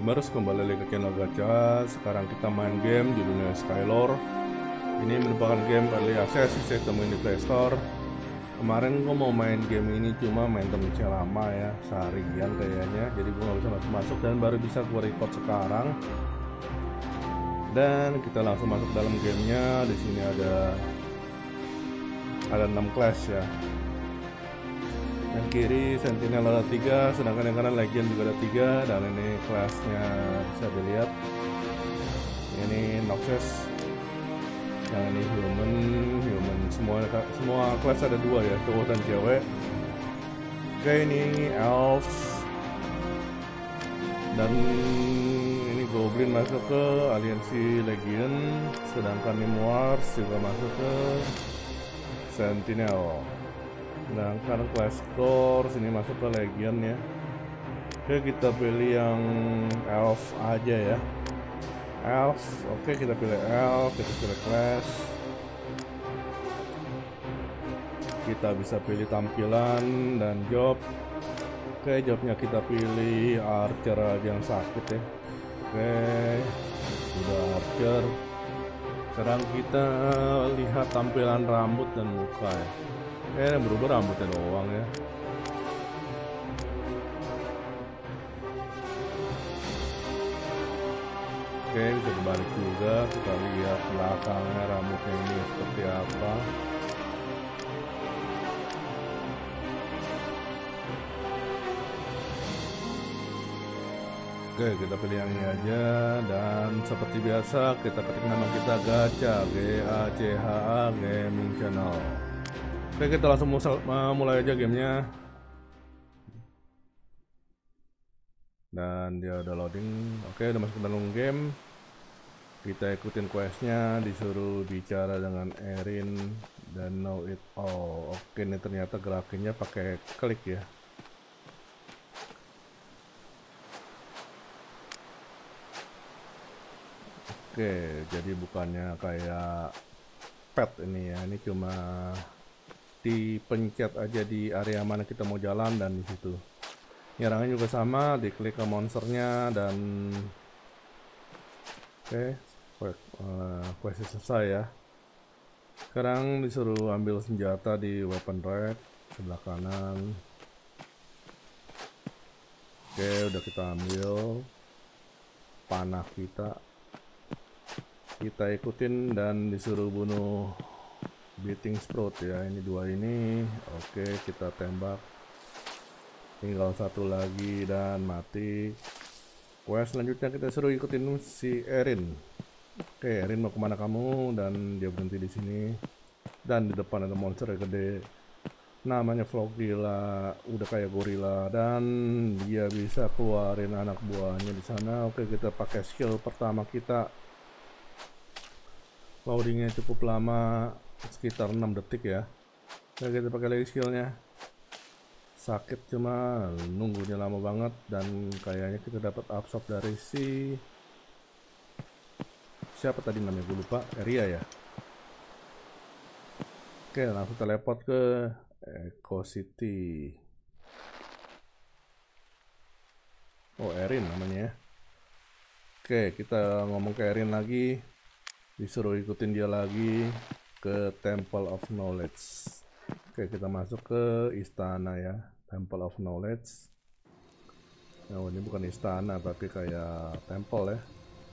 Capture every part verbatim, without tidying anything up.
gamers, kembali lagi ke channel Gacha. Sekarang kita main game judulnya Skylore. Ini merupakan game early access, saya temuin di Play Store. Kemarin gue mau main game ini cuma main termnya lama ya, seharian kayaknya. Jadi gue gak bisa masuk-masuk dan baru bisa gue record sekarang. Dan kita langsung masuk dalam gamenya. Di sini ada ada enam class ya. Yang kiri Sentinel ada tiga, sedangkan yang kanan Legion juga ada tiga. Dan ini kelasnya bisa dilihat. Ini Noxus, yang ini Human, Human semua semua kelas ada dua ya, cowok dan cewek. Oke, ini Elves, dan ini Goblin masuk ke aliansi Legion, sedangkan Nimwars juga masuk ke Sentinel. Sedangkan kelas core sini masuk ke Legion ya. Oke, kita pilih yang Elf aja ya. Elf, oke kita pilih Elf, kita pilih class. Kita bisa pilih tampilan dan job. Oke, jobnya kita pilih Archer aja yang sakit ya. Oke, udah Archer. Sekarang kita lihat tampilan rambut dan muka ya. Eh, yang berubah rambutnya doang ya. Oke, bisa dibalik juga. Kita lihat belakangnya rambutnya ini seperti apa. Oke, kita pilih yang ini aja. Dan seperti biasa kita ketik nama kita Gacha, G A C H A Gaming Channel. Oke, kita langsung mulai aja gamenya. Dan dia udah loading. Oke, udah masuk ke dalam game. Kita ikutin questnya, disuruh bicara dengan Erin dan know it all. Oke, ini ternyata gerakinnya pakai klik ya. Oke, jadi bukannya kayak pet ini ya. Ini cuma dipencet aja di area mana kita mau jalan dan di situ. Nyerangnya juga sama, diklik ke monsternya dan oke, uh, quest selesai ya. Sekarang disuruh ambil senjata di weapon rack sebelah kanan. Oke, udah kita ambil panah kita. Kita ikutin dan disuruh bunuh Beating Sprout ya. Ini dua ini. Oke, kita tembak. Tinggal satu lagi dan mati. Quest selanjutnya kita suruh ikutin si Erin. Oke, Erin mau kemana kamu? Dan dia berhenti di sini. Dan di depan ada monster yang gede. Namanya Flogilla, udah kayak gorila dan dia bisa keluarin anak buahnya di sana. Oke, kita pakai skill pertama kita. Loadingnya cukup lama, sekitar enam detik ya. Oke, kita pakai lagi skillnya. Sakit cuma nunggunya lama banget dan kayaknya kita dapat absorb dari si siapa tadi namanya, gue lupa, Area ya. Oke, langsung teleport ke Echo City. Oh, Erin namanya ya. Oke, kita ngomong ke Erin lagi. Disuruh ikutin dia lagi ke Temple of Knowledge. Oke, kita masuk ke istana ya, Temple of Knowledge. Nah, ini bukan istana tapi kayak temple ya,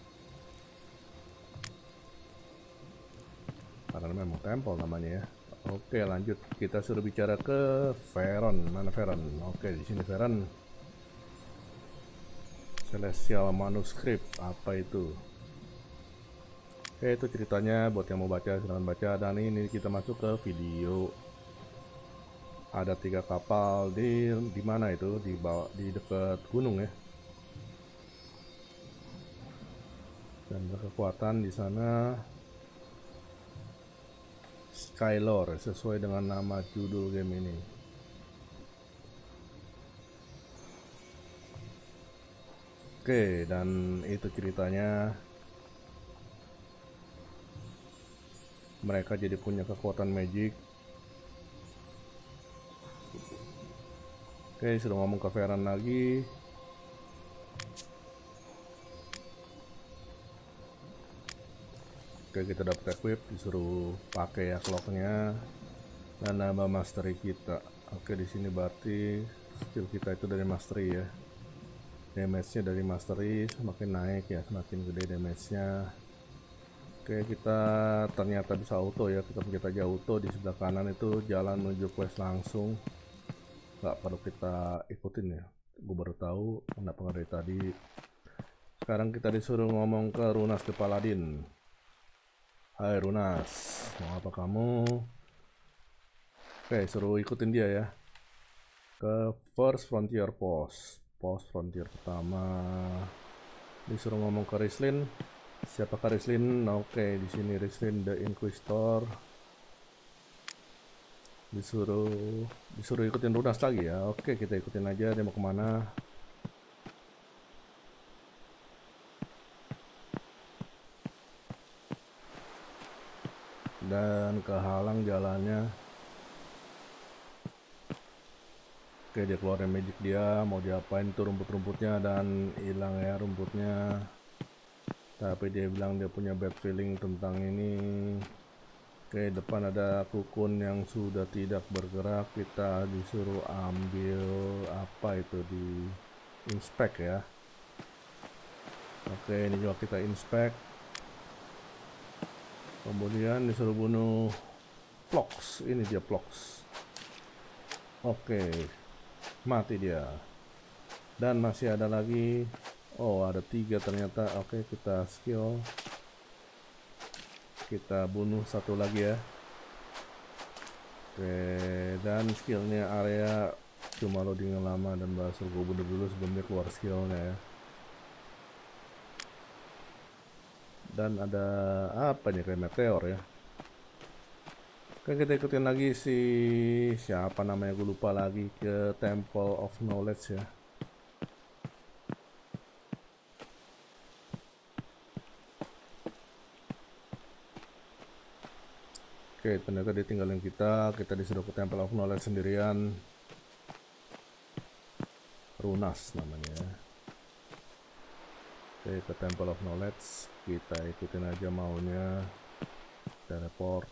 karena memang temple namanya ya. Oke, lanjut, kita suruh bicara ke Veron. Mana Veron? Oke, di sini Veron. Celestial Manuscript, apa itu? Oke, itu ceritanya, buat yang mau baca silahkan baca. Dan ini kita masuk ke video. Ada tiga kapal di di mana itu, di bawah, di dekat gunung ya. Dan kekuatan di sana Skylore sesuai dengan nama judul game ini. Oke, dan itu ceritanya. Mereka jadi punya kekuatan magic. Oke, sudah ngomong ke Veron lagi. Oke, kita dapat equip, disuruh pakai ya clocknya dan nambah mastery kita. Oke, di sini berarti skill kita itu dari mastery ya. Damage-nya dari mastery semakin naik ya, semakin gede damage-nya. Oke, kita ternyata bisa auto ya. Kita pencet aja auto, di sebelah kanan itu jalan menuju quest langsung. Nggak perlu kita ikutin ya. Gue baru tahu kenapa nggak dari tadi. Sekarang kita disuruh ngomong ke Runas ke Paladin. Hai Runas, mau apa kamu? Oke, suruh ikutin dia ya ke First Frontier Post. Post Frontier pertama. Disuruh ngomong ke Rislin. Siapakah Rislin? Oke, di sini Rislin the Inquisitor. Disuruh disuruh ikutin Runas lagi ya. Oke, kita ikutin aja dia mau kemana. Dan kehalang jalannya. Oke, dia keluarin magic dia, mau diapain tuh rumput-rumputnya dan hilang ya rumputnya. Tapi dia bilang dia punya bad feeling tentang ini. Oke, depan ada kukun yang sudah tidak bergerak. Kita disuruh ambil apa itu, di inspect ya. Oke, ini juga kita inspect. Kemudian disuruh bunuh Plox. Ini dia Plox. Oke, mati dia. Dan masih ada lagi. Oh, ada tiga ternyata. Oke, kita skill. Kita bunuh satu lagi ya. Oke, dan skillnya area cuma loading lama dan bahasa gue bunuh dulu sebelum dia keluar skillnya ya. Dan ada apa nih, kayak meteor ya. Oke, kita ikutin lagi si siapa namanya, gue lupa lagi, ke Temple of Knowledge ya. Oke, ternyata dia tinggalin kita. Kita disuruh ke Temple of Knowledge sendirian. Runas namanya. Oke, ke Temple of Knowledge. Kita ikutin aja maunya. Teleport.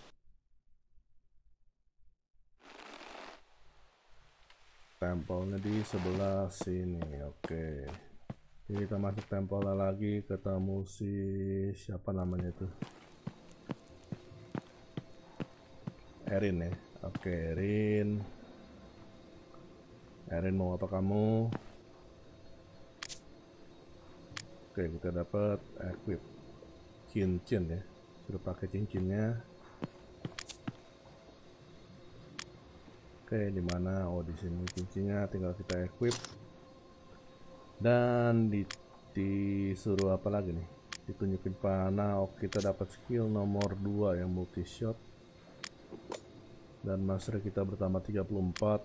Temple-nya di sebelah sini. Oke. Jadi kita masuk temple lagi, ketemu si siapa namanya itu. Erin ya. Oke, Erin. Erin mau apa kamu? Oke, kita dapat equip cincin ya. Sudah pakai cincinnya. Oke, di mana? Oh, di sini cincinnya, tinggal kita equip. Dan di, disuruh apa lagi nih? Ditunjukin panah. Oh, kita dapat skill nomor dua yang multi shot. Dan master kita bertambah tiga puluh empat.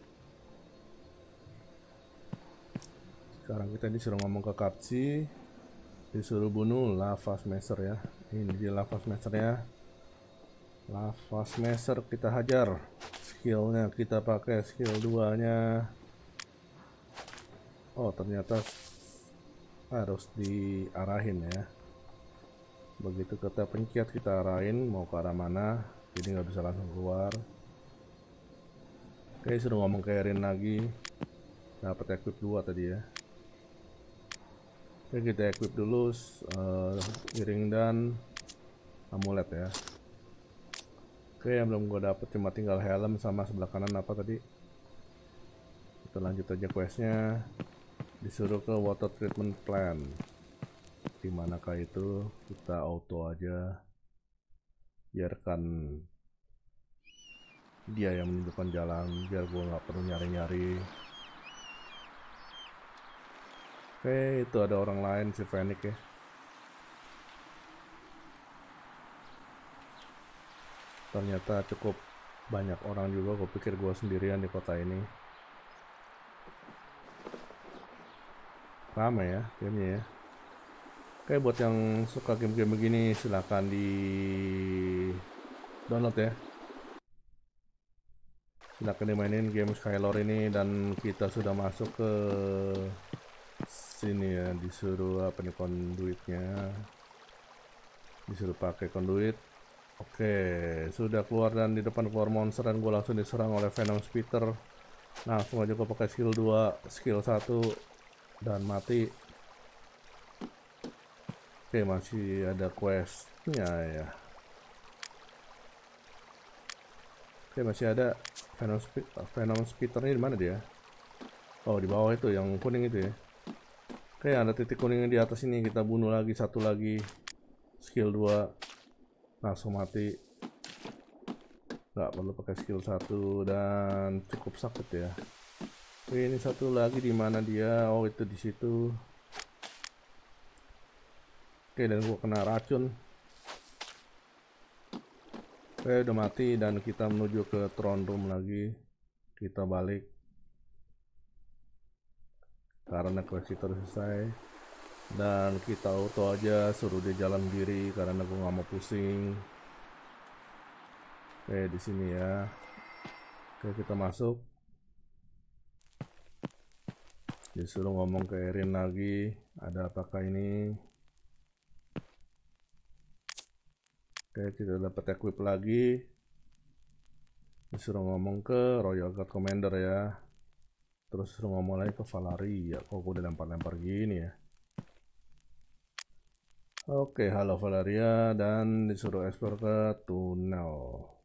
Sekarang kita disuruh ngomong ke Katsi, disuruh bunuh Lava Smasher ya. Ini dia Lava Smasher ya. Lava Smasher kita hajar. Skillnya kita pakai skill dua nya. Oh, ternyata harus diarahin ya. Begitu kita pencet kita arahin mau ke arah mana, jadi nggak bisa langsung keluar. Oke, suruh ngomong ke Erin lagi. Dapat equip dua tadi ya. Oke, kita equip dulu uh, iring dan amulet ya. Oke, yang belum gue dapet cuma tinggal helm sama sebelah kanan apa tadi. Kita lanjut aja questnya. Disuruh ke water treatment plant. Dimanakah itu? Kita auto aja. Biarkan dia yang menunjukkan jalan, biar gue nggak perlu nyari-nyari. Oke, itu ada orang lain si Fennec ya. Ternyata cukup banyak orang juga, gue pikir gue sendirian di kota ini. Ramai ya gamenya ya. Oke, buat yang suka game-game begini silahkan di download ya. Silahkan dimainin game Skylore ini. Dan kita sudah masuk ke sini ya. Disuruh apa nih, konduitnya. Disuruh pakai konduit. Oke, sudah keluar dan di depan keluar monster dan gue langsung diserang oleh Venom Spitter. Nah, langsung aja gue pakai skill dua, skill satu dan mati. Oke, masih ada questnya ya. Oke, masih ada Venom, Sp Venom Spitter-nya di mana dia? Oh, di bawah itu yang kuning itu ya. Oke, ada titik kuning di atas ini. Kita bunuh lagi satu lagi. Skill dua. Langsung mati. Nggak perlu pakai skill satu dan cukup sakit ya. Oke, ini satu lagi di mana dia? Oh, itu di situ. Oke, dan gua kena racun. Oke, udah mati dan kita menuju ke throne room lagi. Kita balik karena quest itu selesai. Dan kita auto aja, suruh dia jalan diri karena gue nggak mau pusing. Oke, di sini ya. Oke, kita masuk. Disuruh ngomong ke Erin lagi. Ada apakah ini? Oke, kita dapat equip lagi. Disuruh ngomong ke Royal Guard Commander ya. Terus disuruh ngomong lagi ke Valeria. Kok gue udah lempar-lempar gini ya. Oke, halo Valeria, dan disuruh explore ke tunnel.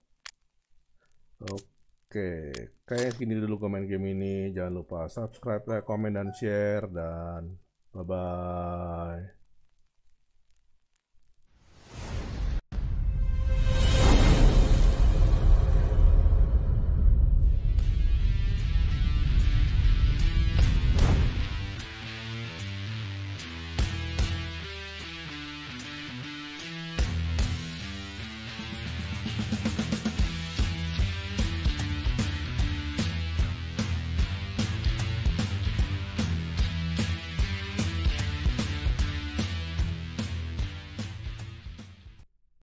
Oke, kayak gini dulu komen game ini. Jangan lupa subscribe, like, komen, dan share, dan bye-bye.